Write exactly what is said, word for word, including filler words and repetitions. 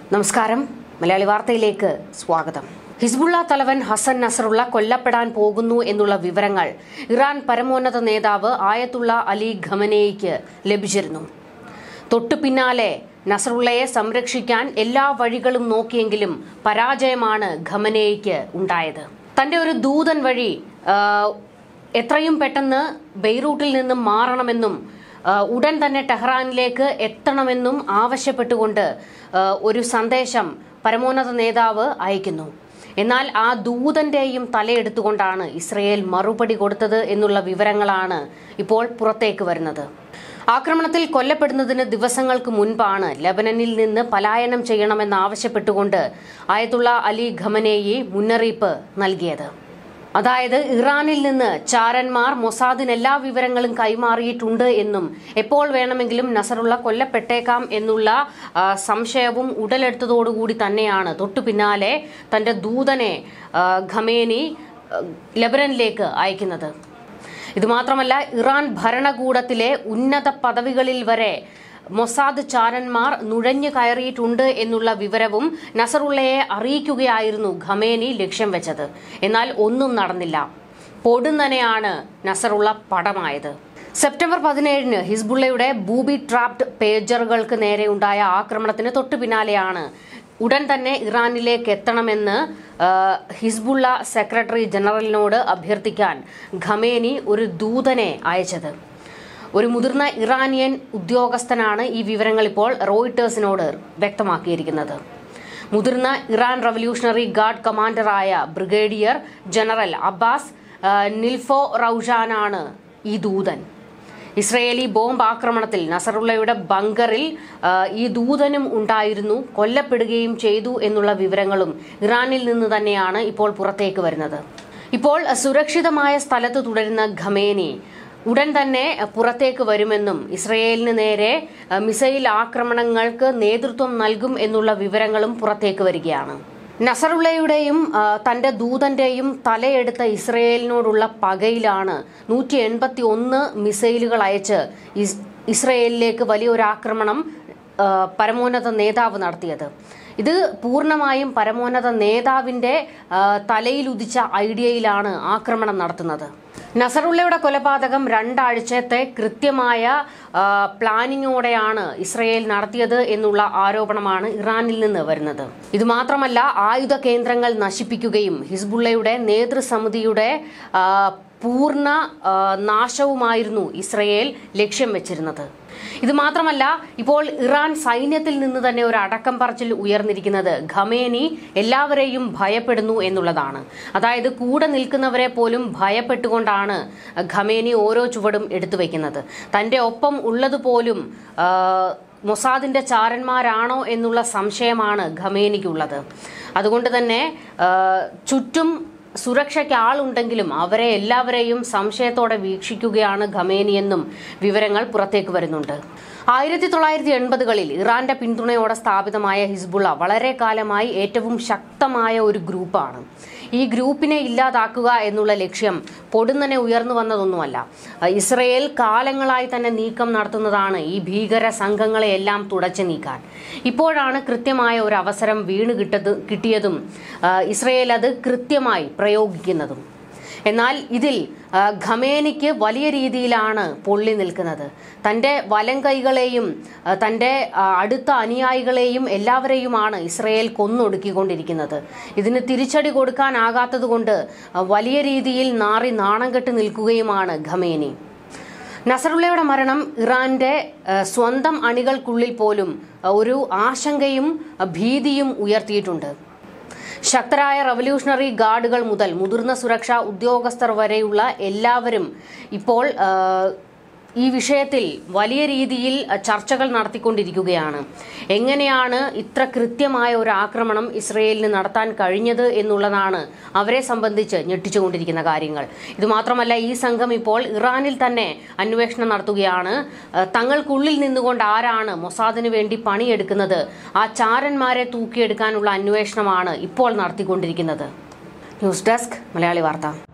നമസ്കാരം. മലയാളി വാർത്തയിലേക്ക് സ്വാഗതം. ഹിസ്ബുള്ള തലവൻ ഹസൻ നസറുള്ള കൊല്ലപ്പെടാൻ പോകുന്നു എന്നുള്ള വിവരങ്ങൾ ഇറാൻ പരമോന്നത നേതാവ് ആയത്തുള്ള അലി ഖമനേയിക്ക് ലഭിച്ചിരുന്നു. തൊട്ടു പിന്നാലെ നസറുള്ളയെ സംരക്ഷിക്കാൻ എല്ലാ വഴികളും നോക്കിയെങ്കിലും പരാജയമാണ് ഖമനേയിക്ക് ഉണ്ടായത്. തന്റെ ഒരു ദൂതൻ വഴി എത്രയും പെട്ടെന്ന് ബെയ്റൂട്ടിൽ നിന്നും മാറണമെന്നും ഉടൻ തന്നെ ടെഹ്റാനിലേക്ക് എത്തണമെന്നും ആവശ്യപ്പെട്ടുകൊണ്ട് ഒരു സന്ദേശം പരമോന്നത നേതാവ് അയക്കുന്നു. എന്നാൽ ആ ദൂതന്റെയും തലയെടുത്തുകൊണ്ടാണ് ഇസ്രയേൽ മറുപടി കൊടുത്തത് എന്നുള്ള വിവരങ്ങളാണ് ഇപ്പോൾ പുറത്തേക്ക് വരുന്നത്. ആക്രമണത്തിൽ കൊല്ലപ്പെടുന്നതിന് ദിവസങ്ങൾക്ക് മുൻപാണ് ലെബനനിൽ നിന്ന് പലായനം ചെയ്യണമെന്നാവശ്യപ്പെട്ടുകൊണ്ട് ആയത്തുള്ള അലി ഖമനേയി മുന്നറിയിപ്പ് നൽകിയത്. അതായത് ഇറാനിൽ നിന്ന് ചാരന്മാർ മൊസാദിന് എല്ലാ വിവരങ്ങളും കൈമാറിയിട്ടുണ്ട് എന്നും എപ്പോൾ വേണമെങ്കിലും നസറുള്ള കൊല്ലപ്പെട്ടേക്കാം എന്നുള്ള സംശയവും ഉടലെടുത്തതോടുകൂടി തന്നെയാണ് തൊട്ടു പിന്നാലെ തന്റെ ദൂതനെ ഖമേനി ലെബനനിലേക്ക് അയക്കുന്നത്. ഇതുമാത്രമല്ല, ഇറാൻ ഭരണകൂടത്തിലെ ഉന്നത പദവികളിൽ വരെ മൊസാദ് ചാരന്മാർ നുഴഞ്ഞു കയറിയിട്ടുണ്ട് എന്നുള്ള വിവരവും നസറുള്ളയെ അറിയിക്കുകയായിരുന്നു ഖമേനി ലക്ഷ്യം വെച്ചത്. എന്നാൽ ഒന്നും നടന്നില്ല. പൊടുന്നനെയാണ് നസറുള്ള പടമായത്. സെപ്റ്റംബർ പതിനേഴിന് ഹിസ്ബുള്ളയുടെ ബൂബി ട്രാപ്ഡ് പേജറുകൾക്ക് നേരെ ഉണ്ടായ ആക്രമണത്തിന് തൊട്ടു പിന്നാലെയാണ് ഉടൻ തന്നെ ഇറാനിലേക്ക് എത്തണമെന്ന് ഹിസ്ബുള്ള സെക്രട്ടറി ജനറലിനോട് അഭ്യർത്ഥിക്കാൻ ഖമേനി ഒരു ദൂതനെ അയച്ചത്. ഒരു മുതിർന്ന ഇറാനിയൻ ഉദ്യോഗസ്ഥനാണ് ഈ വിവരങ്ങൾ ഇപ്പോൾ റോയിട്ടേഴ്സിനോട് വ്യക്തമാക്കിയിരിക്കുന്നത്. മുതിർന്ന ഇറാൻ റവല്യൂഷണറി ഗാർഡ് കമാൻഡറായ ബ്രിഗേഡിയർ ജനറൽ അബ്ബാസ് നിൽഫോ റൌഷാനാണ് ഈ ദൂതൻ. ഇസ്രയേലി ബോംബ് ആക്രമണത്തിൽ നസറുള്ളയുടെ ബങ്കറിൽ ഈ ദൂതനും ഉണ്ടായിരുന്നു, കൊല്ലപ്പെടുകയും ചെയ്തു എന്നുള്ള വിവരങ്ങളും ഇറാനിൽ നിന്ന് തന്നെയാണ് ഇപ്പോൾ പുറത്തേക്ക് വരുന്നത്. ഇപ്പോൾ സുരക്ഷിതമായ സ്ഥലത്ത് തുടരുന്ന ഖമേനി ഉടൻ തന്നെ പുറത്തേക്ക് വരുമെന്നും ഇസ്രയേലിന് നേരെ മിസൈൽ ആക്രമണങ്ങൾക്ക് നേതൃത്വം നൽകും എന്നുള്ള വിവരങ്ങളും പുറത്തേക്ക് വരികയാണ്. നസറുള്ളയുടെയും തന്റെ ദൂതന്റെയും തലയെടുത്ത ഇസ്രയേലിനോടുള്ള പകയിലാണ് നൂറ്റി എൺപത്തി ഒന്ന് മിസൈലുകൾ അയച്ച് ഇസ്രയേലിലേക്ക് വലിയൊരു ആക്രമണം പരമോന്നത നേതാവ് നടത്തിയത്. ഇത് പൂർണ്ണമായും പരമോന്നത നേതാവിന്റെ തലയിൽ ഉദിച്ച ഐഡിയയിലാണ് ആക്രമണം നടത്തുന്നത്. നസറുള്ളയുടെ കൊലപാതകം രണ്ടാഴ്ചത്തെ കൃത്യമായ പ്ലാനിങ്ങോടെയാണ് ഇസ്രയേൽ നടത്തിയത് എന്നുള്ള ആരോപണമാണ് ഇറാനിൽ നിന്ന് വരുന്നത്. ഇതുമാത്രമല്ല, ആയുധ കേന്ദ്രങ്ങൾ നശിപ്പിക്കുകയും ഹിസ്ബുള്ളയുടെ നേതൃസമിതിയുടെ പൂർണ്ണ നാശവുമായിരുന്നു ഇസ്രയേൽ ലക്ഷ്യം വെച്ചിരുന്നത്. ഇത് മാത്രമല്ല, ഇപ്പോൾ ഇറാൻ സൈന്യത്തിൽ നിന്ന് തന്നെ ഒരു അടക്കം പറച്ചിൽ ഉയർന്നിരിക്കുന്നത് ഖമേനി എല്ലാവരെയും ഭയപ്പെടുന്നു എന്നുള്ളതാണ്. അതായത് കൂടെ നിൽക്കുന്നവരെ പോലും ഭയപ്പെട്ടുകൊണ്ടാണ് ഖമേനി ഓരോ ചുവടും എടുത്തു വയ്ക്കുന്നത്. തന്റെ ഒപ്പം ഉള്ളതുപോലും മൊസാദിന്റെ ചാരന്മാരാണോ എന്നുള്ള സംശയമാണ് ഖമേനിക്കുള്ളത്. അതുകൊണ്ട് തന്നെ ചുറ്റും സുരക്ഷയ്ക്ക് ആളുണ്ടെങ്കിലും അവരെ എല്ലാവരെയും സംശയത്തോടെ വീക്ഷിക്കുകയാണ് ഖമേനിയെന്നും വിവരങ്ങൾ പുറത്തേക്ക് വരുന്നുണ്ട്. ആയിരത്തി തൊള്ളായിരത്തി എൺപതുകളിൽ ഇറാന്റെ പിന്തുണയോടെ സ്ഥാപിതമായ ഹിസ്ബുള്ള വളരെ കാലമായി ഏറ്റവും ശക്തമായ ഒരു ഗ്രൂപ്പാണ്. ഈ ഗ്രൂപ്പിനെ ഇല്ലാതാക്കുക എന്നുള്ള ലക്ഷ്യം പൊടുന്നനെ ഉയർന്നു വന്നതൊന്നുമല്ല. ഇസ്രയേൽ കാലങ്ങളായി തന്നെ നീക്കം നടത്തുന്നതാണ് ഈ ഭീകര സംഘങ്ങളെ എല്ലാം തുടച്ചു നീക്കാൻ. ഇപ്പോഴാണ് കൃത്യമായ ഒരു അവസരം വീണ് കിട്ടത് കിട്ടിയതും ഇസ്രയേൽ അത് കൃത്യമായി പ്രയോഗിക്കുന്നതും. എന്നാൽ ഇതിൽ ഖമേനിക്ക് വലിയ രീതിയിലാണ് പൊള്ളി നിൽക്കുന്നത്. തന്റെ വലം കൈകളെയും തന്റെ അടുത്ത അനുയായികളെയും എല്ലാവരെയുമാണ് ഇസ്രയേൽ കൊന്നൊടുക്കിക്കൊണ്ടിരിക്കുന്നത്. ഇതിന് തിരിച്ചടി കൊടുക്കാനാകാത്തതുകൊണ്ട് വലിയ രീതിയിൽ നാറി നാണം കെട്ട് നിൽക്കുകയുമാണ് ഖമേനി. നസറുള്ളയുടെ മരണം ഇറാന്റെ സ്വന്തം അണികൾക്കുള്ളിൽ പോലും ഒരു ആശങ്കയും ഭീതിയും ഉയർത്തിയിട്ടുണ്ട്. ശക്തരായ റവല്യൂഷണറി ഗാർഡുകൾ മുതൽ മുതിർന്ന സുരക്ഷാ ഉദ്യോഗസ്ഥർ വരെയുള്ള എല്ലാവരും ഇപ്പോൾ ഈ വിഷയത്തിൽ വലിയ രീതിയിൽ ചർച്ചകൾ നടത്തിക്കൊണ്ടിരിക്കുകയാണ്. എങ്ങനെയാണ് ഇത്ര കൃത്യമായ ഒരു ആക്രമണം ഇസ്രയേലിന് നടത്താൻ കഴിഞ്ഞത് എന്നുള്ളതാണ് അവരെ സംബന്ധിച്ച് ഞെട്ടിച്ചുകൊണ്ടിരിക്കുന്ന കാര്യങ്ങൾ. ഇതുമാത്രമല്ല, ഈ സംഘം ഇപ്പോൾ ഇറാനിൽ തന്നെ അന്വേഷണം നടത്തുകയാണ്. തങ്ങൾക്കുള്ളിൽ നിന്നുകൊണ്ട് ആരാണ് മൊസാദിന് വേണ്ടി പണിയെടുക്കുന്നത്, ആ ചാരന്മാരെ തൂക്കിയെടുക്കാനുള്ള അന്വേഷണമാണ് ഇപ്പോൾ നടത്തിക്കൊണ്ടിരിക്കുന്നത്. ന്യൂസ് ഡെസ്ക്, മലയാളി വാർത്ത.